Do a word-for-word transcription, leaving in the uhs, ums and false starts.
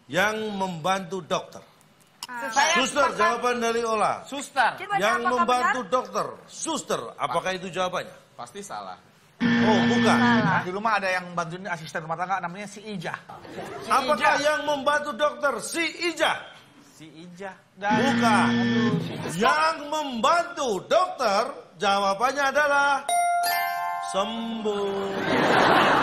Yang membantu dokter. Saya Suster, sepakat. jawaban dari Ola. Suster. Coba Yang apakah membantu benar? dokter. Suster, apakah itu jawabannya? Pasti salah. Oh, bukan. Salah. Di rumah ada yang bantuin asisten rumah tangga namanya si Ija. Si Apakah Ija. yang membantu dokter si Ija? Si Ija. Bukan. Yang membantu dokter, jawabannya adalah sembuh.